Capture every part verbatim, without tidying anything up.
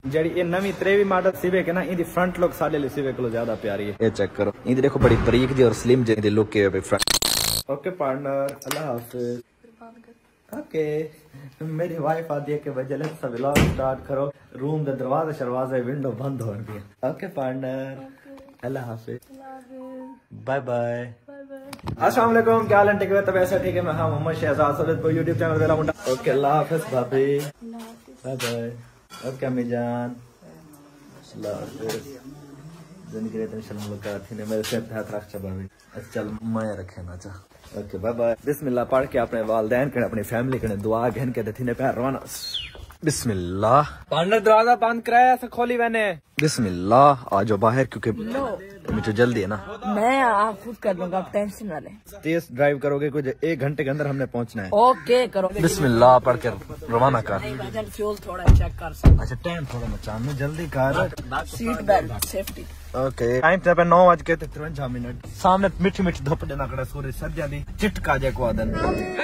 जड़ी ये नवी त्रेवी model civic है ना, इदी फ्रंट लुक सारे लिए सिविक को ज्यादा प्यारी है। ये चेक करो, इदी देखो बड़ी बरीक जी और स्लिम जी लुक है फ्रंट। ओके पार्टनर, अल्लाह हाफिज। ओके मेरी वाइफ आती है कि वजह से व्लॉग स्टार्ट करो, रूम दे दरवाजे शरवाजे विंडो बंद हो गई। ओके पार्टनर, अल्लाह हाफिज, बाय बाय। अस्सलाम वालेकुम, क्या हाल है? ठीक है तब ऐसा ठीक है। मैं हाँ मोहम्मद शहजाद सदत को यूट्यूब चैनल मेरा मुंडा। ओके अल्लाह हाफिज भाभी, बाय बाय। ओके अम्मी जान, अल्लाह हाफिज। जिंदगी रहते इंशाल्लाह मुलाकात थी ने मेरे से हाथ रख चा भाभी। अच्छा चल मैं रखे ना चा। Okay bye bye. बिस्मिल्लाह पढ़ के अपने वालिदैन के अपनी फैमिली के दुआ घन के थी ने प्यार रवाना। बिस्मिल्लाह। पार्टनर दरवाजा बंद कराया ऐसा खोली मैंने। बिस्मिल्लाह आ जाओ बाहर क्योंकि मुझे जल्दी है ना। मैं आप खुद कर लूंगा, आप टेंशन ना लें। तेज ड्राइव करोगे, कुछ एक घंटे के अंदर हमने पहुंचना है। ओके करो। बिस्मिल्लाह पढ़ के रवाना कर। फ्यूल थोड़ा चेक कर सकते। अच्छा टाइम थोड़ा मचान में जल्दी कर। Seat belt safety. Okay time पे नौ बज के तिरवंजा मिनट। सामने मिठी मिठी धुप देना कड़ा सूरज सज्जा दी चिटका जे को आदन।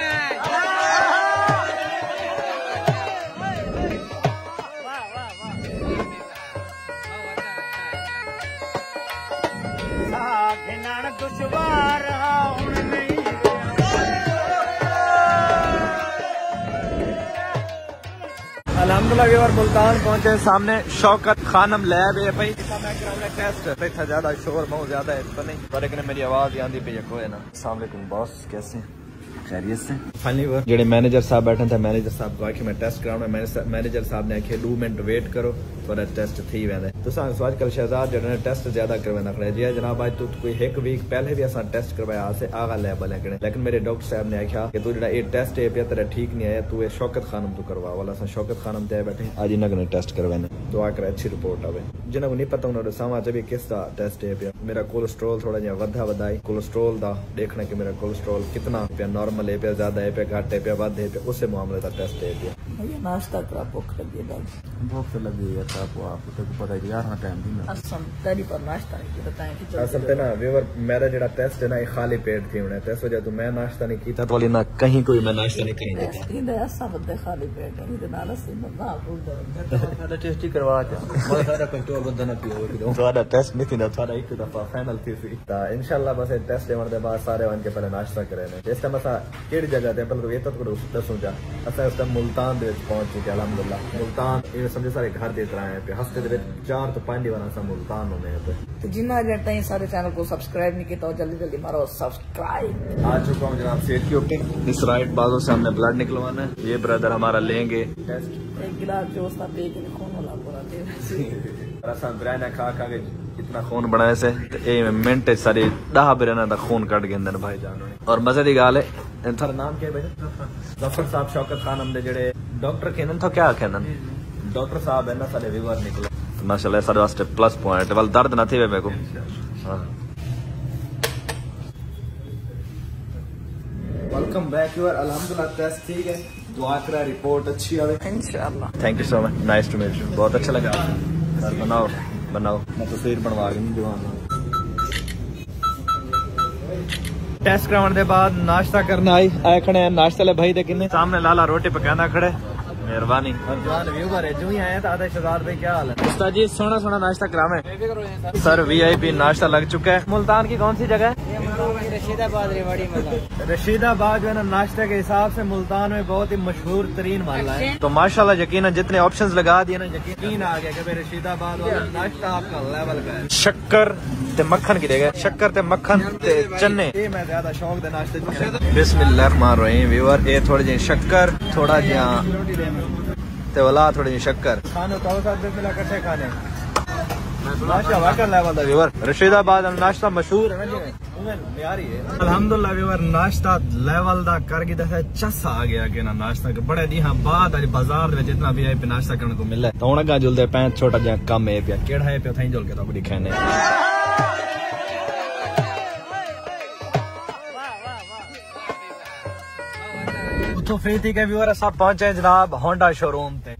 अल्हम्दुलिल्लाह व्यूअर मुल्तान पहुंचे, सामने शौकत खानम लैब है भाई। टेस्ट था ज्यादा शोर बहुत ज्यादा है तो नहीं, पर लेकिन मेरी आवाज आंदी पे को है ना। अस्सलाम वालेकुम बॉस, कैसे हैं? खैरियत से। फाइनली वो जेडे मैनेजर साहब बैठे थे, मैनेजर साहब को आके मैं टेस्ट कराऊंगा। मैनेजर साहब ने आखे दो मिनट वेट करो थोड़ा टेस्ट थी वेंदे। तो सां आजकल शहजाद जेडे टेस्ट ज्यादा करवाना खड़े जी जनाब। आज तो कोई एक वीक पहले भी असा टेस्ट करवाया से आगा लेवल है, लेकिन मेरे डॉक्टर साहब ने आख्या कि तू जेड़ा ये टेस्ट है पे तेरा ठीक नहीं आया, तू ये शौकत खानम तू करवा वाला। सा शौकत खानम ते बैठे आज इन्हें ने टेस्ट करवाने तो आकर अच्छी रिपोर्ट आवे। जिन्हें को नहीं पता उन्होंने समाज भी किस दा टेस्ट है पे। मेरा कोलेस्ट्रोल थोड़ा जिहा वधा वधाई कोलेस्ट्रोल दा देखना कि मेरा कोलेस्ट्रोल कितना पे नॉर्मल है पे ज्यादा है पे घट है पे वध है पे उस मामले का टेस्ट है पे। ये नाश्ता करा भूख लगी है, भूख तो लगी है आपको, आपको तो पता है यार। हां टाइम भी ना असम तेरी पर नाश्ता है बताएं कि असल पे ना व्यूअर मेरा जेड़ा टेस्ट है ना ये खाली पेट थी होने तो इस वजह तो मैं नाश्ता नहीं कीता तो ना कहीं कोई मैं नाश्ता नहीं कहीं इंदे ऐसा बंदे खाली पेट है इधर नाला से ना भूल जाओ। सारा टेस्ट ही करवा के बहुत सारा कंट्रोल बंदा ना पियो कि सारा टेस्ट नहीं थी ना, सारा एक दफा फाइनल थी सी ता इंशाल्लाह बस टेस्ट लेने के बाद सारे वन के पहले नाश्ता करे ने। इस टाइम असा केड़ी जगह ते पहले तो ये तो दसो जा असा उस टाइम मुल्तान दे पहुंच चुके अल्हम्दुलिल्लाह। मुल्तान ये समझ सारे घर दे तरह है पे हफ्ते दे चार तो पांच बार असा मुल्तान होने पे। तो जिन्ना जब तक सारे चैनल को सब्सक्राइब नहीं किया तो जल्दी जल्दी मारो सब्सक्राइब। आ चुका हूं जनाब सेठ की ओके। इस राइट बाजू से हमने ब्लड निकलवाना है, ये ब्रदर हमारा लेंगे टेस्ट। एक गिलास जो उसका पी के खून वाला पूरा दे रसा बिरयानी खा खा के इतना खून बनाए से ते ए मिनट सारी दह बिरयानी दा खून कट गए अंदर भाईजान ने। और मजे दी गाल है थारा नाम क्या है भाई? जफर साहब शौकत खान हमने जेडे डॉक्टर केनन तो क्या केनन डॉक्टर साहब है ना सारे व्यूअर निकले माशाल्लाह सारे वास्ते प्लस पॉइंट वाल दर्द ना थी वे मेरे को। हां वेलकम बैक व्यूअर। अल्हम्दुलिल्लाह टेस्ट ठीक है, दुआ करा रिपोर्ट अच्छी आवे इंशाल्लाह। Thank you so much, nice to meet you, बहुत अच्छा लगा। सर बनाओ बनाओ मैं तस्वीर बनवा के जवान टेस्ट कराने के बाद नाश्ता करना आई आए खड़े नाश्ते ले भाई दे किन्ने सामने लाला रोटी पकाना खड़े मेहरबानी। और जवान व्यूअर है जो ही आए था शहजाद भाई क्या हाल है? उस्ताद जी सोना सोना नाश्ता करावे सर। वीआईपी नाश्ता लग चुका है। मुल्तान की कौन सी जगह है? रशीदाबाद रेवाड़ी मोहल्ला। रशीदाबाद जो है ना नाश्ते के हिसाब से मुल्तान में बहुत ही मशहूर तरीन मोहल्ला है। तो माशाल्लाह यकीनन जितने ऑप्शंस लगा दिए ना यकीन आ गया कि भाई रशीदाबाद वाला नाश्ता आपका लेवल का है। शक्कर ते मक्खन की देगा, शक्कर ते मक्खन ते चने ये मैं ज्यादा शौक दे नाश्ते। बिस्मिल्लाह रहमान रहीम व्यूअर ये थोड़ी जी शक्कर थोड़ा जी ते वाला थोड़ी जी शक्कर खाने तो साथ बिस्मिल्लाह इकट्ठे खाने नाश्ता वाकर लेवल दा व्यूअर। रशीदाबाद नाश्ता मशहूर है ना न्यारी है। अल्हम्दुलिल्लाह व्यूअर नाश्ता लेवल दा कर के दसा चस आ गया कि ना नाश्ता के बड़े दी हां बाद आज बाजार में जितना भी पे नाश्ता करने को मिले तो हुन गा जुलदे पे छोटा जा कम है पे केड़ा है पे थाई जुल के तो बड़ी खाने। तो फ्री थी के व्यूअर सब पहुंचे जनाब होंडा शोरूम पे।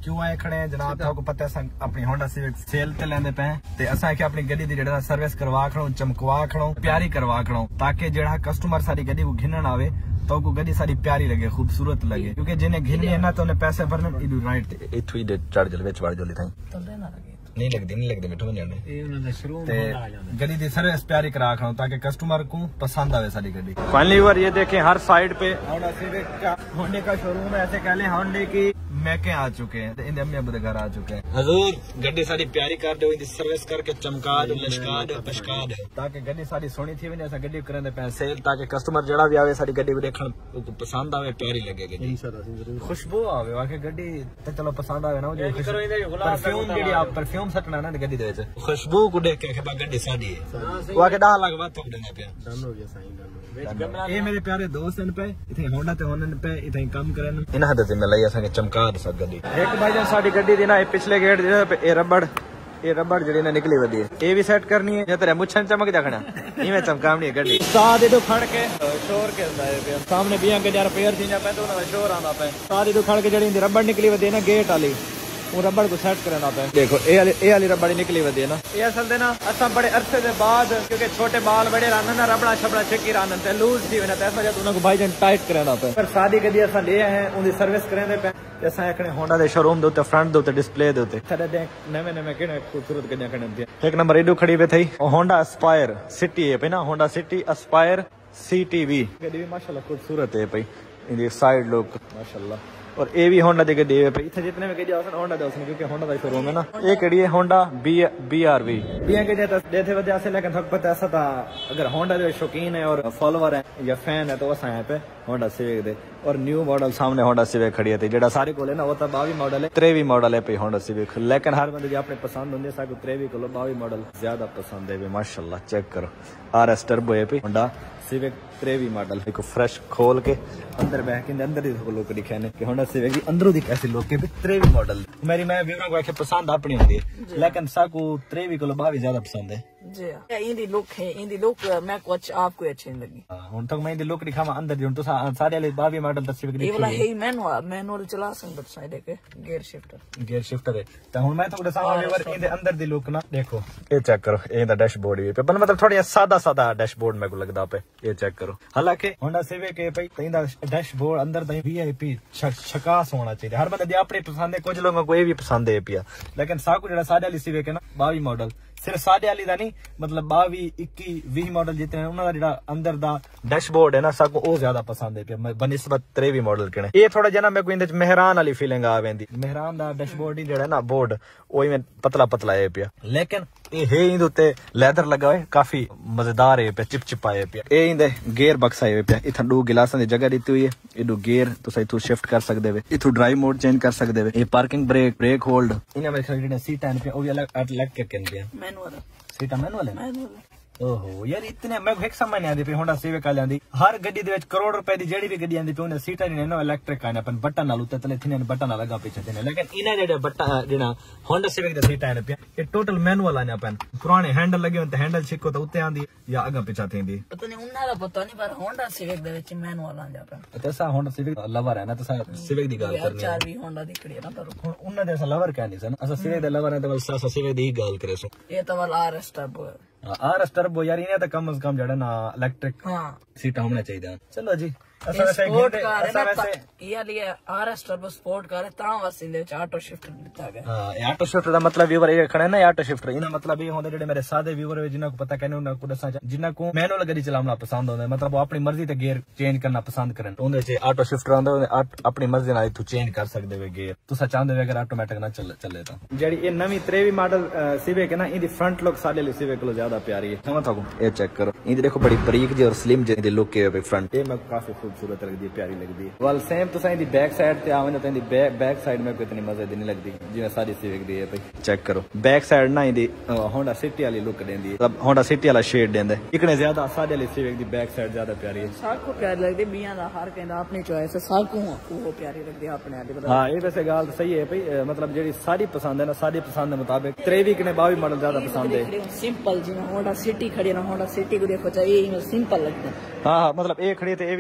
क्यों आए खड़े हैं जनाब? आपको पता है अपनी होंडा सिविक सेल ते लेंदे पे ते असा के अपनी गड्डी दी जेड़ा सर्विस करवा खड़ो, चमकवा खड़ो, प्यारी करवा खड़ो, ताकि जेड़ा कस्टमर सारी गड्डी को घिनन आवे तो को गड्डी सारी प्यारी लगे, खूबसूरत लगे। क्योंकि जिन्हें घिननी है ना तो उन्हें पैसे भरने इधर राइट इथु ही चढ़ जल विच वड़ जली थाई तो लेना लगे नहीं लगदी नहीं लगदी मिठू जाने ए उन्हां दा शुरू ते गड्डी दी सर्विस प्यारी करा खड़ो ताकि कस्टमर को पसंद आवे सारी गड्डी। फाइनली वर ये देखें हर साइड पे होंडा सिविक का होंडे का शोरूम है, ऐसे कह लें होंडे की मैके आ चुके हैं, इन अम्मी अबू के घर आ चुके हैं। हजूर गड्डी सारी प्यारी कर दो, इनकी सर्विस करके चमका दो, लश्का दो, पशका दो, ताकि गड्डी सारी सोनी थी वने ऐसा गड्डी करने पैसे ताकि कस्टमर जड़ा भी आवे सारी गड्डी देखण पसंद आवे, प्यारी लगे गड्डी, खुशबू आवे वाकई गड्डी ते चलो पसंद आवे ना। परफ्यूम जेडी आप परफ्यूम सटना ना गड्डी दे विच खुशबू को देख के बा गड्डी साडी है वाकई डा लगवा तो देना पे डन हो गया साईं डन। ये मेरे प्यारे दोस्त हैं पे इथे होंडा ते होने पे इथे काम करन इन हद ते लई असा के चमका दे सब गड्डी। एक भाईजान साडी गड्डी दी ना पिछले गेट दे ए रबड़ ये रबड़ जड़ी ने निकली वदी है, ये भी सेट करनी है, तेरे मुछन चमक देखना इवें चमकावनी है गड्डी। सादी तो खड़ के शोर के पे सामने बिया के यार पेयर थी पे तो ना शोर आंदा पे, सादी तो खड़ के जड़ी रबड़ निकली वदी है ना गेट वाली, वो रबड़ को सेट करना पे। देखो ए वाली ए वाली रबड़ निकली वदी है ना, ये असल दे ना असा बड़े अरसे दे बाद क्योंकि छोटे बाल बड़े रहन ना रबड़ा छबड़ा छिकी रहन ते लूज थी वना ते ऐसा जब उनको भाईजान टाइट करना पे। पर सादी गड्डी असा ले आए हैं उनकी सर्विस करने पे असा एकने होंडा दे शोरूम दे उत्ते फ्रंट दे उत्ते डिस्प्ले दे उत्ते थड़े दे नवे नवे किने खूबसूरत गड्डियां खड़न दी। एक नंबर एडू खड़ी पे थई होंडा एस्पायर सिटी है पे ना, होंडा सिटी एस्पायर सीटीवी गड्डी भी माशाल्लाह खूबसूरत है भाई, इनदी साइड लुक माशाल्लाह। और ये भी होंडा दी गड्डी है भाई, इथे जितने भी गड्डी आसन होंडा दे आसन क्योंकि होंडा दा शोरूम है ना। ये गड्डी है होंडा बी बीआरवी बिया के देता देते वजह से, लेकिन थक पता ऐसा था अगर होंडा दे शौकीन है और फॉलोवर है या फैन है तो असा यहाँ पे होंडा सिविक दे। और न्यू मॉडल सामने होंडा सिविक खड़ी है जेड़ा सारे कोले ना वो तो बावी मॉडल है, त्रेवी मॉडल है पे होंडा सिविक, लेकिन हर बंदे अपने पसंद होंगे साको त्रेवी को बावी मॉडल ज्यादा पसंद है माशाल्लाह। चेक करो आर एस टर्बो है पे होंडा सिविक त्रेवी मॉडल एक फ्रेश खोल के अंदर बैठ के अंदर ही लोग दिखाने कि होंडा सिविक की अंदरों दी कैसी लोग के त्रेवी मॉडल मेरी मैं व्यूअर को आके पसंद अपनी होती है, लेकिन साको त्रेवी को बावी ज्यादा पसंद है जी। इंदी लुक है इंदी लुक मैं कुछ आपको अच्छी नहीं लगी हुन तक मैं इंदी लुक दिखावा अंदर जो तो सारे वाले बावी मॉडल तस्वीर दिखी ये वाला है मैनुअल मैनुअल चला सकते साइड के गियर शिफ्टर गियर शिफ्टर है तो हुन मैं तो सामने व्यूअर इंदे अंदर दी लुक ना देखो ये चेक करो ये दा डैशबोर्ड भी पे मतलब थोड़ा सादा सादा डैशबोर्ड मेरे को लगदा पे ये चेक करो। हालांकि होंडा सिविक के भाई इंदा डैशबोर्ड अंदर दा वीआईपी छकास होना चाहिए, हर बंदे दी अपनी पसंद है, कुछ लोगों को ये भी पसंद है पिया, लेकिन साकू जेड़ा साडे वाली सिविक है ना बावी मॉडल सिर्फ साडे वाली दा नहीं मतलब बावी इक्की वी मॉडल जितने उन्होंने जेड़ा अंदर दा डैशबोर्ड है ना साको ओ ज्यादा पसंद है पिया बनिस्बत त्रेवी मॉडल के। ये थोड़ा जना मेरे को इंदे मेहरान वाली फीलिंग आ वेंदी, मेहरान दा डैशबोर्ड ही जेड़ा ना बोर्ड ओ में पतला पतला है पिया, लेकिन ये है इंदे उत्ते लेदर लगा है काफी मजेदार है पिया, चिपचिपा है पिया। ये इंदे गियर बक्सा है पिया, इथा दो गिलासां दी जगह दी हुई है, इदू गियर तुसा इथू शिफ्ट कर सकदे वे, इथू ड्राइव मोड चेंज कर सकदे वे, ये पार्किंग ब्रेक ब्रेक होल्ड इने मेरे ख्याल जेडे सीट है ओ भी अलग अलग के कन पिया मैनुअल सीटा मैनुअल है मैनुअल। ओहो यार इतने मैं एक समझ नहीं आती होंडा सिविक वाले आंदी हर गड्डी दे विच करोड़ रुपए दी जेडी भी गड्डी आंदी पे उन्हें सीटा नहीं ना इलेक्ट्रिक आने अपन बटन नाल उत्ते तले थिने बटन लगा पीछे देने, लेकिन इने जेडे बटन जेना होंडा सिविक दा सीटा आने पे ये टोटल मैनुअल आने अपन पुराने हैंडल लगे होते हैंडल छिको तो उत्ते आंदी या आगा पीछे थींदी पता नहीं उन्ना दा पता नहीं, पर होंडा सिविक दे विच मैनुअल आंदा अपन तसा होंडा सिविक लवर है ना तसा सिविक दी गल करनी चार भी होंडा दी खड़ी है ना, पर उन्ना दे लवर क्या नहीं सन असा सिविक दे लवर है तो सा सिविक दी गल करे सो ये तो वाला R S turbo R S turbo यार इन्हें तो कम अज कम जड़ा ना इलेक्ट्रिक सीटा होना चाहिए। चलो जी स्पोर्ट कार है ना ये लिए R S turbo sport car है ता वास्ते दे ऑटो शिफ्टर दिता गया। हां ऑटो शिफ्टर दा मतलब व्यूअर ये खड़े ना ऑटो शिफ्टर इना मतलब ये होंदे जेडे मेरे सादे व्यूअर है जिन्ना को पता कहने उन्ना को दसा जिन्ना को मैनुअल गड्डी चलाना पसंद होंदा मतलब वो अपनी मर्जी ते गियर चेंज करना पसंद करन ओंदे च ऑटो शिफ्टर आंदा अपनी मर्जी नाल तू चेंज कर सकदे वे गियर तुसा चाहंदे वे अगर ऑटोमेटिक ना चले चले तो जेडी ये नवी त्रेवी मॉडल सिविक है ना इंदी फ्रंट लुक साडे वाली सिविक को ज्यादा प्यारी है समझ थको ये चेक करो इंदी देखो बड़ी बारीक जी और स्लिम जी लुक है फ्रंट ये मैं काफी खूबसूरत लगदी है प्यारी लगदी है। वाल सेम तो इंदी बैक साइड ते आवे तो इंदी बैक साइड में कोई इतनी मजे दी नहीं लगदी जिवें सारी सिविक दी है भाई चेक करो बैक साइड ना इंदी होंडा सिटी वाली लुक देंदी है मतलब होंडा सिटी वाला शेड देंदा है इकने ज्यादा साडे वाली सिविक दी बैक साइड ज्यादा प्यारी है साको प्यारी लगदी बियां दा हर कहंदा अपनी चॉइस है साको वो प्यारी लगदी है अपने आदि हां ये वैसे गाल सही है भाई मतलब जेडी सारी पसंद है ना सारी पसंद के मुताबिक त्रेवी कने बावी मॉडल ज्यादा पसंद है सिंपल जिवें होंडा सिटी खड़ी ना होंडा सिटी को देखो चाहिए सिंपल लगदा हां मतलब एक खड़ी ते ये भी सादी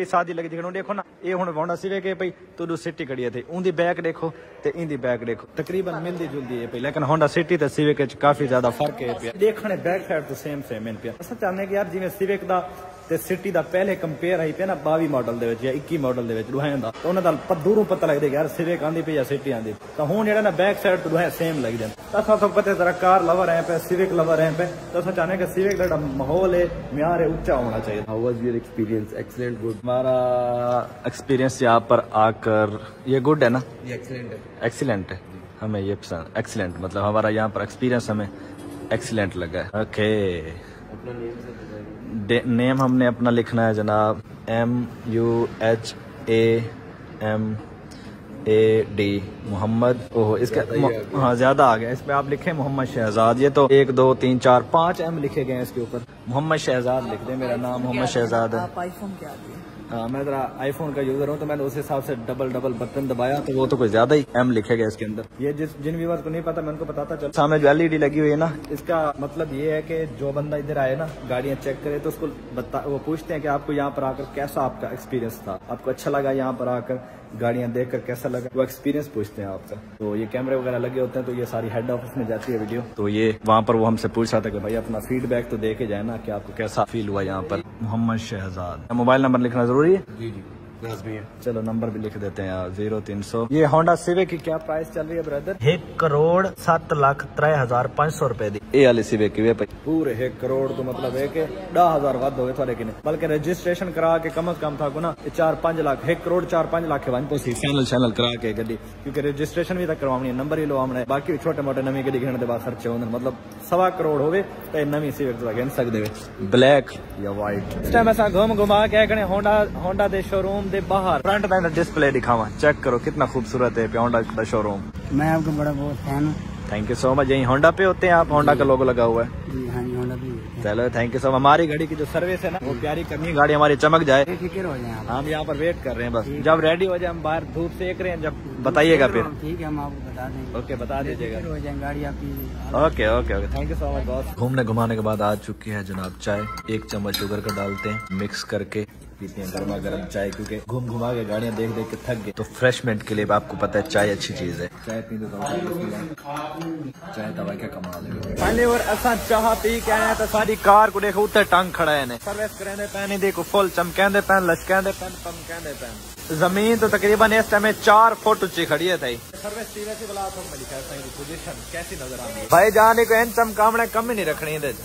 लगी जिकन देखो ना ये हुण होंडा सिविक है भाई तुडू सिटी खड़ी है उनकी बैक देखो ते इंदी बैक देखो तकरीबन मिलती जुलती है लेकिन होंडा सिटी ते सिविक काफी ज्यादा फर्क है देखने बैक साइड तो सेम सेम इन पे अस चाहते कि यार जिवें सिविक दा ते सिटी दा पहले कंपेयर आई पे ना बावी मॉडल दे विच या इक्की मॉडल दे विच दुहां दा तो उन्हां दा दूरों पता लगदा कि यार सिविक आंदी पे या सिटी आंदी तो हुण जेड़ा ना बैक साइड तो दुहां सेम लग जांदा तो असां तो पता जरा कार लवर है पे सिविक लवर है पे तो असां चाहने कि सिविक दा माहौल है म्यार है ऊंचा होना चाहिए। How was your experience? Excellent, good. हमारा एक्सपीरियंस यहाँ पर आकर ये गुड है ना? ये एक्सीलेंट है। एक्सीलेंट है, हमें ये पसंद एक्सीलेंट मतलब हमारा यहाँ पर एक्सपीरियंस हमें एक्सीलेंट लगा है। ओके अपना नेम से नेम हमने अपना लिखना है जनाब M U H A M A D Mohammad. Oh इसका हाँ ज्यादा आ गया, इस पे आप लिखे मोहम्मद शहजाद। ये तो एक दो तीन चार पांच एम लिखे गए हैं इसके ऊपर। मोहम्मद शहजाद लिख दे, मेरा नाम मोहम्मद शहजाद है। आईफोन क्या है? हाँ मैं जरा आईफोन का यूजर हूँ तो मैंने उस हिसाब से डबल डबल बटन दबाया तो वो तो कुछ ज्यादा ही एम लिखे गए इसके अंदर। ये जिस जिन व्यूअर्स को नहीं पता मैं उनको बताता चल, सामने जो एलईडी लगी हुई है ना इसका मतलब ये है कि जो बंदा इधर आए ना गाड़ियाँ चेक करे तो उसको बता वो पूछते हैं कि आपको यहाँ पर आकर कैसा आपका एक्सपीरियंस था, आपको अच्छा लगा यहाँ पर आकर, गाड़ियाँ देखकर कैसा लगा, वो एक्सपीरियंस पूछते हैं आपसे। तो ये कैमरे वगैरह लगे होते हैं तो ये सारी हेड ऑफिस में जाती है वीडियो। तो ये वहाँ पर वो हमसे पूछ रहा था कि भाई अपना फीडबैक तो दे के जाए ना कि आपको कैसा फील हुआ यहाँ पर। मोहम्मद शहजाद। मोबाइल नंबर लिखना जरूरी है? जी जी भी है। चलो नंबर भी लिख देते हैं यार, जीरो तीन सौ। ये होंडा सिविक की क्या प्राइस चल रही है ब्रदर? एक करोड़ सात लाख त्रै हजार पांच सौ रुपए दी ये वाली सिविक की पूरे एक करोड़ तो मतलब है कि दस हजार वध हो गए कि बल्कि रजिस्ट्रेशन करा के कम अज कम था ना चार पांच लाख एक करोड़ चार पांच लाख फैनल शैनल करा के गड्डी, क्योंकि रजिस्ट्रेशन भी तक करवानी है, नंबर ही लवाना है, बाकी छोटे मोटे नवी गड्डी गिनने के बाद खर्चे होंगे। मतलब सवा करोड़ हो तो नवी सिविक गिन सकते ब्लैक या व्हाइट। इस टाइम ऐसा घूम घुमा के होंडा होंडा दे शोरूम दे बाहर फ्रंट का डिस्प्ले दिखावा, चेक करो कितना खूबसूरत है होंडा का शोरूम। मैं आपका बड़ा बहुत फैन हूँ। Thank you so much. यही होंडा पे होते हैं आप? होंडा का लोगो लगा हुआ है। हाँ जी होंडा पे। चलो थैंक यू सो मच। हमारी गाड़ी की जो सर्विस है ना वो प्यारी करनी है, गाड़ी हमारी चमक जाए। फिक्र हो जाए हम यहाँ पर वेट कर रहे हैं बस, जब रेडी हो जाए हम बाहर धूप सेक रहे हैं, जब बताइएगा फिर। ठीक है हम आपको बता देंगे। ओके बता दीजिएगा। हो जाए गाड़ी आपकी। Okay okay okay thank you so much boss. घूमने घुमाने के बाद आ चुकी है जनाब चाय, एक चम्मच शुगर का डालते हैं, मिक्स करके पीते हैं गर्मा गर्म चाय, क्योंकि घूम घुमा के गाड़ियाँ देख देख के थक गए तो फ्रेशमेंट के लिए आपको पता है चाय अच्छी चीज है। चाय पीते चाय दवा क्या कमाल है। पहले और असा चाह पी के आए तो सारी कार को देखो उत्ते टंग खड़ा है, सर्विस करेंदे पैन देखो फुल चमकेंदे पैन लचकेंदे पैन पमकेंदे पैन। जमीन तो तकरीबन इस टाइम चार फुट ऊंची खड़ी है थी। सर्विस सीरियसली बला तो मैं लिखा है पोजीशन कैसी नजर आ रही है भाई जान को इन चमकावने कम ही नहीं रखनी है।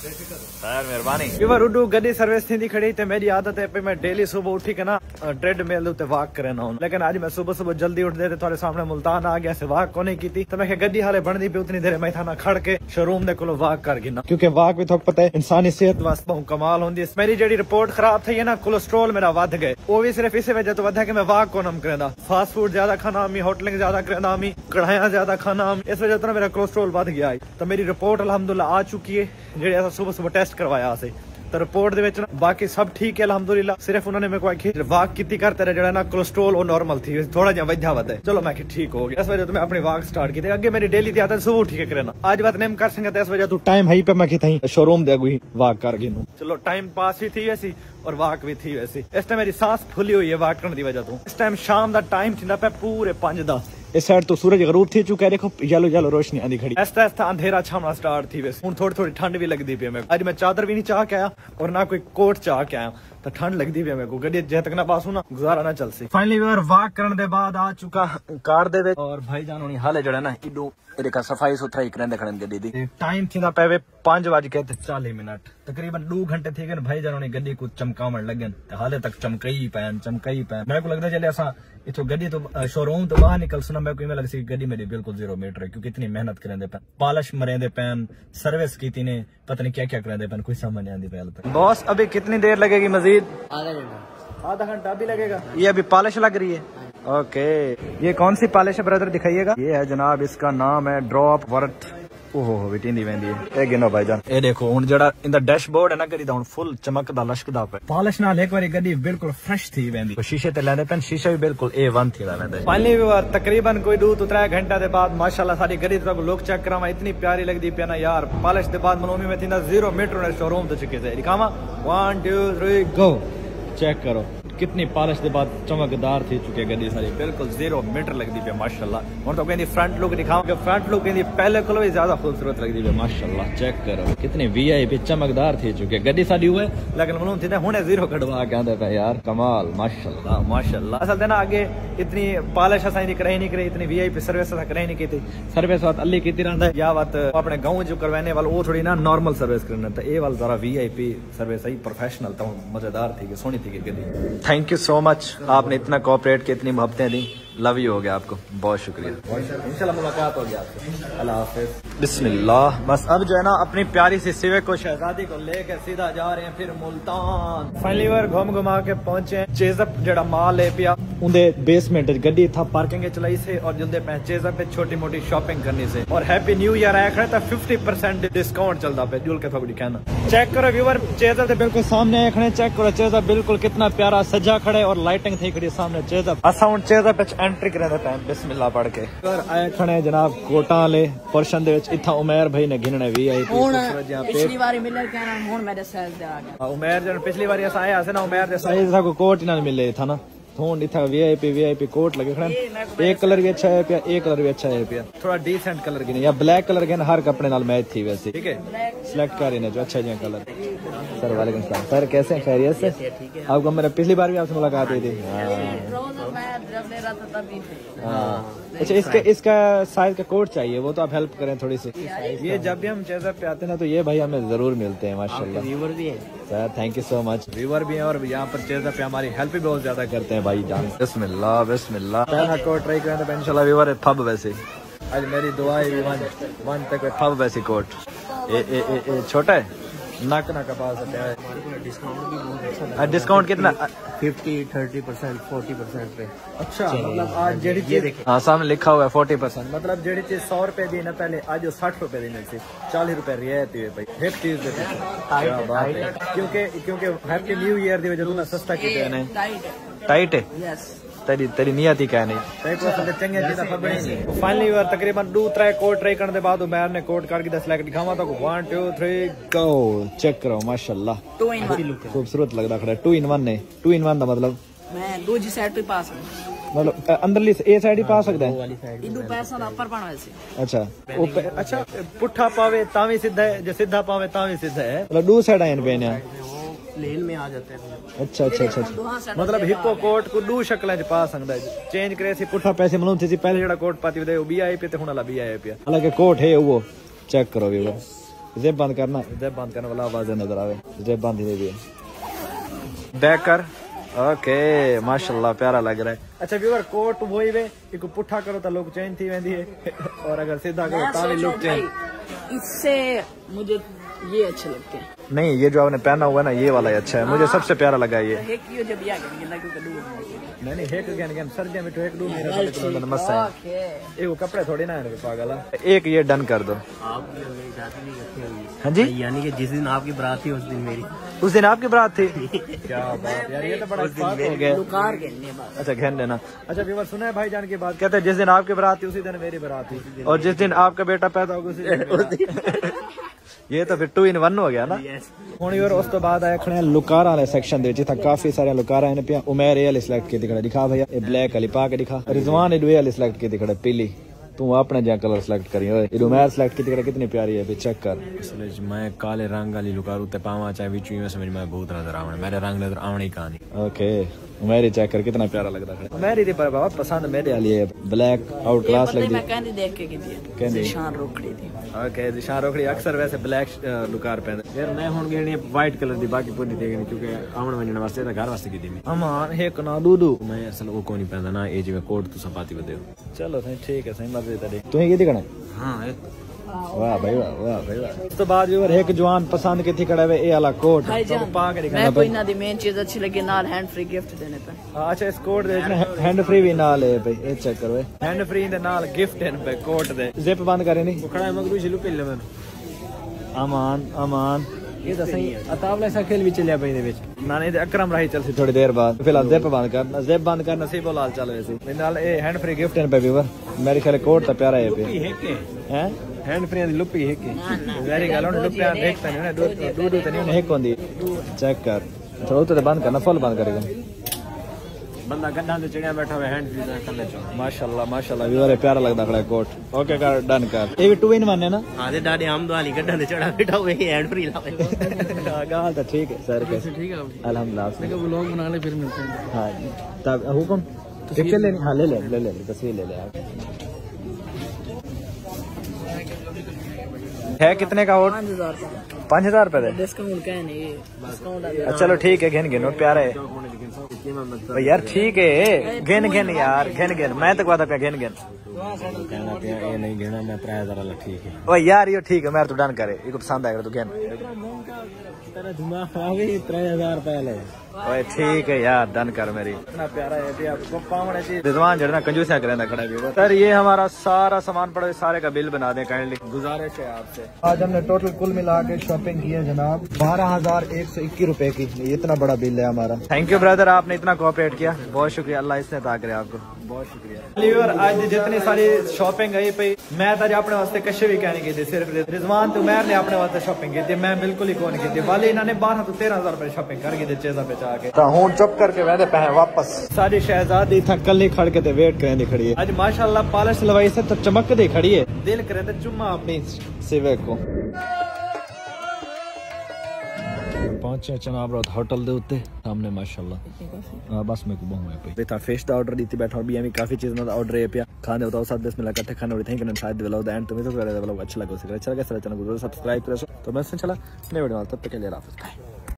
यार मेहरबानी। रुडू गड्डी सर्विस थी खड़ी ते मेरी आदत है मैं डेली सुबह उठी के ना ट्रेडमिल उत्ते वॉक करना हूं, लेकिन आज मैं सुबह सुबह जल्दी उठ दे थोड़े सामने मुल्तान आ गया से वॉक को नहीं की तो मैं गड्डी हाले बनती पे उतनी देर मैं था खड़ के शोरूम दे कोलो वॉक कर गिना, क्योंकि वॉक भी थोड़ा पता है इंसानी सेहत वास्ते बहुत कमाल होंदी। मेरी जेडी रिपोर्ट खराब थी है ना, कोलेस्ट्रोल मेरा वध गए, वो भी सिर्फ इसी वजह तो वधा कि मैं वॉक को नम करना, फास्ट फूड ज्यादा खाना मी, होटलिंग ज्यादा करना मी, कढ़ाइयां ज्यादा खाना, इस वजह तो मेरा कोलेस्ट्रोल वध गया। तो मेरी रिपोर्ट अल्हम्दुलिल्लाह आ चुकी है, जेडी ऐसा सुबह सुबह टेस्ट करवाया से तो रिपोर्ट दे बाकी सब ठीक है अल्हम्दुलिल्लाह। सिर्फ उन्होंने मेरे को आखी वाक कितनी करते रहे, ना कोलेस्ट्रोल और नॉर्मल थी, थोड़ा जहा वधा वध है। चलो मैं ठीक हो गया, इस वजह तो मैं अपनी वाक स्टार्ट की थी। अगे मेरी डेली आदत सुबह उठ के करना, आज बात नहीं कर सकें इस वजह तो टाइम है पे मैं की शोरूम दे गई वाक कर गई। चलो टाइम पास ही थी वैसी और वाक भी थी वैसी। इस टाइम मेरी सांस फुली हुई है वाक करने की वजह तो। इस टाइम शाम का टाइम थी पे पूरे पांच दस, इस साइड तो सूरज गरूब थी चुका है, देखो येलो येलो रोशनी आंधी खड़ी, ऐसा ऐसा अंधेरा छावना स्टार्ट थी वैसे। हूं थोड़ी थोड़ी ठंड भी लगती पी मैं, आज मैं चादर भी नहीं चाह के आया और ना कोई कोट चाह के आया, तो ठंड लगती पी मेरे को, गड्डी जय तक ना पास हूं ना गुजारा ना चल सी। फाइनली वॉक करने के बाद आ चुका कार दे विच और भाई जान होनी हाले जड़ा ना इडो देखा सफाई सुथराई करने खड़न गड्डी दी। टाइम थी ना पे पांच बज के चालीस मिनट, तकरीबन दो घंटे थी गए भाई जान होनी गड्डी को चमकावन लगन, हाले तक चमकई पैन चमकई पैन। मेरे को लगता चले असा इतो गड्डी तो शोरूम तो बाहर निकल सुना मेरे को लग सी गड्डी मेरी बिल्कुल जीरो मीटर है, क्योंकि इतनी मेहनत करेंदे पैन, पॉलिश मरेंदे पैन, सर्विस की थी ने पता नहीं क्या क्या करेंदे पैन, कोई समझ नहीं आती पहले तक। बॉस अभी कितनी देर लगेगी मजीद? आधा घंटा। आधा घंटा भी लगेगा। ये अभी पॉलिश लग रही है। ओके ये कौन सी पॉलिश है ब्रदर दिखाइएगा? ये है जनाब, इसका नाम है ड्रॉप वर्थ। ओहो विटिंदी वेंदी है ए गिनो भाईजान। ए देखो हुन जड़ा इंदा डैशबोर्ड है ना गड्डी दा हुन फुल चमकदा लशकदा पे, पॉलिश नाल एक बारी गड्डी बिल्कुल फ्रेश थी वेंदी। शीशे ते लेंदे पेन, शीशा भी बिल्कुल ए वन थी लेंदे। फाइनली व्यूअर तकरीबन कोई दो तो तीन घंटा दे बाद माशाल्लाह सारी गड्डी दा लुक चेक करावा, इतनी प्यारी लगदी पे ना यार। पॉलिश दे बाद मनोमी में थींदा जीरो मीटर ने शोरूम ते चुके से दिखावा। One two three go, check करो कितनी पॉलिश के बाद चमकदार थी चुके गड्डी सारी बिल्कुल जीरो मीटर लगती पे माशाल्लाह। और तो कहती फ्रंट लुक दिखाओ, फ्रंट लुक कहती पहले को भी ज्यादा खूबसूरत लगती पे माशाल्लाह। चेक करो कितनी वीआईपी चमकदार थी चुके गड्डी सारी हुए, लेकिन मालूम थी हुणे जीरो कटवा के आंदे पे यार कमाल माशाल्लाह माशाल्लाह। असल थे ना आगे इतनी पॉलिश असाई कराई नहीं करी, इतनी वीआईपी सर्विस असा कराई नहीं की थी। सर्विस बात अल्ली की रहता है या बात अपने गाँव जो करवाने वाले वो थोड़ी ना नॉर्मल सर्विस करना था, ये वाला जरा वीआईपी सर्विस आई प्रोफेशनल था, मजेदार थी, सोनी थी गड्डी। थैंक यू सो मच, आपने इतना कोऑपरेट की, इतनी मोहब्बतें दी, लव यू हो गया आपको, बहुत शुक्रिया। इंशाल्लाह मुलाकात होगी आपसे, अल्लाह हाफिज। बिस्मिल्लाह। बस अब जो है ना अपनी प्यारी सी सिविक को शहजादी को लेकर सीधा जा रहे हैं फिर मुल्तान। फाइनली बार घूम घुमा के पहुंचे चेजअप जड़ा माल है पिया उनके बेसमेंट गड्डी था पार्किंग चलाई से और जिंदे पे चेजअप पे छोटी मोटी शॉपिंग करनी से। और हैप्पी न्यू ईयर आया खड़ा था, फिफ्टी परसेंट डिस्काउंट चलता पे जुल के थोड़ी कहना। चेक करो व्यूअर चेजअप से बिल्कुल सामने खड़े, चेक करो चेजअप बिल्कुल कितना प्यारा सजा खड़े और लाइटिंग थी खड़ी सामने चेजअप। असाउंड चेजअप एंट्री करने टाइम बिस्मिल्लाह पढ़ के आए खड़े जनाब कोटा वाले पोर्शन दे विच। इत्था उमर भाई ने गिनने वीआईपी पिछली बारी मिले कहना हुन मेरे साइज दे आ गया। उमर जन पिछली बारी अस आया से ना उमर दे साइज था को कोट ना मिले था ना, थोन इतना वीआईपी वीआईपी कोट लगे खड़े। एक कलर भी अच्छा है पिया, एक कलर भी अच्छा है पिया, थोड़ा डिसेंट कलर की नहीं या ब्लैक कलर के ना हर कपड़े नाल मैच थी वैसे। ठीक है सिलेक्ट कर जो अच्छा जो कलर। सर वालेकुम सलाम सर, कैसे हैं? खैरियत से? आपको मेरा पिछली बार भी आपसे मुलाकात हुई थी। हाँ अच्छा, इसके इसका साइज का कोट चाहिए, वो तो आप हेल्प करें थोड़ी सी। ये जब भी हम चेजअप पे आते हैं ना तो ये भाई हमें जरूर मिलते हैं माशाल्लाह। व्यूवर भी है sir, thank you so much. Viewer भी है और यहाँ पर चेजअप पे हमारी हेल्प भी बहुत ज्यादा करते हैं भाई जान। बिस्मिल्लाह बिस्मिल्लाह। पहला कोट ट्राई करें तो इंशाल्लाह व्यूवर है फब वैसे। आज मेरी दुआ है वन वन तक फब वैसी कोट। ए ए ए, ए छोटा है नाक ना कपास है। डिस्काउंट भी बहुत अच्छा। डिस्काउंट कितना? Fifty thirty percent forty percent पे। अच्छा मतलब आज जेडी चीज हाँ सामने लिखा हुआ है फोर्टी परसेंट, मतलब जेडी चीज सौ रुपए दी ना पहले आज साठ रुपए दी मिलती, चालीस रुपए रियायत हुई भाई एक चीज देते। क्या बात है, क्योंकि क्योंकि हैप्पी न्यू ईयर दी वजह से सस्ता किया ने। टाइट है तेरी तेरी नियत ही क्या नहीं चंगे चीज़ा फबड़ी नहीं। फाइनली बार तकरीबन दो त्रै कोट ट्राई करने के बाद उमर ने कोट करके दस लाख दिखावा तो one two three go. Check करो माशाल्लाह खूबसूरत लग रहा खड़ा। टू इन वन ने टू इन वन का मतलब मैं दूजी साइड पे पा सकता, मतलब अंदरली ए साइड ही पा सकता है। इदू पैसा ना ऊपर पाना वैसे। अच्छा अच्छा पुट्ठा पावे तावी सीधा है, जो सीधा पावे तावी सीधा है, मतलब दो साइड आयन पे ने लेन में आ जाते हैं। अच्छा अच्छा अच्छा मतलब हिप्पो कोट को दो शक्लें च पा सकदा है। चेंज करे सी पुट्ठा पैसे मालूम थी पहले जेड़ा कोट पाती वे वो वीआईपी ते हुन वाला वीआईपी है, हालांकि कोट है वो। चेक करो व्यूअर, जेब बंद करना, जेब बंद करने वाला आवाज नजर आवे, जेब बंद ही भी है। बैक कर ओके माशाल्लाह प्यारा लग रहा है। अच्छा व्यूअर कोट वही वे एक पुट्ठा करो तो लुक चेंज थी वेंदी है और अगर सीधा करो तो भी लुक चेंज। इससे मुझे ये अच्छे लगते हैं। नहीं ये जो आपने पहना हुआ है ना ये वाला ही अच्छा है, मुझे सबसे प्यारा लगा ये। नहीं नहीं हेक गन गन सर्दियां में तो एक दो मेरा तो मस्त है। एक वो कपड़े थोड़ी ना है पागल। एक ये डन कर दो। आप मेरी शादी नहीं रखी हुई? हाँ जी, यानी कि जिस दिन आपकी बारात थी उस दिन मेरी। उस दिन आपकी बारात थी? क्या बात यार, ये तो बड़ा बात हो गया। अच्छा घेन देना। अच्छा व्यूअर सुना है भाईजान की बात, कहते हैं जिस दिन आपकी बारात थी उसी दिन मेरी बारात थी और जिस दिन आपका बेटा पैदा होगा उसी दिन ये तो फिर टू इन वन हो गया ना। हुण यार उस तो बाद आए खड़े लुकारा वाले सेक्शन दे जिथा काफी सारे लुकारा है पिया। उमर ए वाली सिलेक्ट की दिखड़ा दिखा भैया, ये ब्लैक वाली पा के दिखा। रिजवान इडवे वाली सिलेक्ट की दिखड़ा पीली, तू अपने जहाँ कलर सिलेक्ट करी ओए। उमर सिलेक्ट की दिखड़ा कितनी प्यारी है, चेक कर। मैं काले रंग वाली लुकारू ते पावा चाहे विचू में समझ में बहुत नजर आवे, मेरे रंग नजर आवनी कहानी। ओके मेरी चेक कर कितना प्यारा लगता है। मेरी थी पर बहुत पसंद मेरे वाली है, ब्लैक आउट क्लास लगती है। मैं कहनी देख के की थी कहनी शान रोकड़ी थी। ओके दिशान रोकड़ी अक्सर वैसे ब्लैक लुकार पहनदे यार। मैं हुन गेनी व्हाइट कलर दी, बाकी पूरी देखनी क्योंकि आवन वजन वास्ते घर वास्ते की थी। अमान एक ना दूदू मैं असल वो को नहीं पहनदा ना, ए जिवें कोट तू सपाती वदे हो। चलो सही ठीक है, सही मजे तेरे। तू ये दिखना? हां वाह भाई वाह वाह भाई वाह। उस तो बाद व्यूअर एक जवान पसंद की थी खड़ा वे ए वाला कोट तो पा के दिखाना। मैं कोई ना दी मेन चीज अच्छी लगी नाल हैंड फ्री गिफ्ट देने पे। अच्छा इस कोट दे हैंड फ्री भी नाल है भाई, ये चेक करो हैंड फ्री दे नाल गिफ्ट है पे कोट दे। जिप बंद करे नहीं खड़ा है मगरू छिलू पहले मैं अमान अमान ये तो सही अतावला सा खेल भी चलिया पे दे विच ना नहीं अकरम राही चल सी थोड़ी देर बाद। फिलहाल जिप बंद कर, जिप बंद कर नसीब लाल चल वैसे मेरे नाल ए हैंड फ्री गिफ्ट है पे व्यूअर। मेरे ख्याल कोट तो प्यारा है पे हैं हैंड फ्री दी लुपी है के वेरी गल on लुपी आ देखता नहीं दो दो दो तो नहीं है कोंदी। चेक कर थोड़ा तो बंद करना, फुल बंद करेगा बंदा गड्ढा ते चिड़िया बैठा हुआ हैंड फ्री करने चो माशाल्लाह माशाल्लाह व्यूअर प्यारा लगदा खड़ा कोट ओके कर डन कर ये भी टू इन वन है ना हां दे डाडे हम वाली गड्ढा ते चढ़ा बैठा हुए हैंड फ्री लावे गाल तो ठीक है सर कैसे ठीक है अल्हम्दुलिल्लाह देखो व्लॉग बना ले फिर मिलते हैं। हां तब हुक्म पिक्चर लेनी हां ले ले ले ले तस्वीर ले ले आप है कितने का वोट पाँच हजार का पाँच हजार रुपए दे डिस्काउंट क्या है नहीं डिस्काउंट चलो ठीक है घिन घिन प्यारा है यार ठीक है घिन घिन यार घिन घिन मैं तो कहता घिन घिन कहना पिया ये नहीं गिना मैं त्रै हजार वाला ठीक है ओ यार ये ठीक है मैं तू डन करे ये पसंद आएगा तू घिन तेरा दिमाग आ गई त्रै हजार रुपए ले ओए ठीक है यार डन कर मेरी इतना प्यारा है जी आपको पावने जी रिजवान जड़ना कंजूसिया करेंदा खड़ा भी सर ये हमारा सारा सामान पड़ा सारे का बिल बना दें काइंडली गुजारिश है आपसे। आज हमने टोटल कुल मिला के शॉपिंग की है जनाब बारह हजार एक सौ इक्कीस रूपए की इतना बड़ा बिल है हमारा। थैंक यू ब्रदर आपने इतना कोऑपरेट किया बहुत शुक्रिया अल्लाह इसने अता करे आपको बहुत शुक्रिया। आज जितनी सारी शॉपिंग आई पई मैं तो अपने वास्ते कशे भी कहने की थी सिर्फ रिजवान तो उमर ने अपने वास्ते शॉपिंग की थी मैं बिल्कुल ही कौन की थी वाले इन्होंने बारह तो तेरह हजार रुपए शॉपिंग कर गई चेजा पे जाके हूं चुप करके वैसे पै वापस सारी शहजादी था कल खड़ के वेट करें खड़ी है। आज माशाल्लाह पालिश लवाई से तो चमक दी खड़ी है दिल करे तो चुम्मा अपनी सिवे को पहुंचे जनाब होटल दे उत्ते सामने माशाल्लाह हां बस मैं को बहु है पे बेटा फिश दा ऑर्डर दीती बैठा भी हमें काफी चीज़ ना ऑर्डर है पे खाने बताओ साथ दस मिनट इकट्ठे खाने और थैंक यू शायद व्लॉग एंड तुम्हें तो व्लॉग अच्छा लगा उसे अच्छा लगा चैनल को सब्सक्राइब करो तो मैं चला नए वीडियो तब तक के लिए हाफिज़।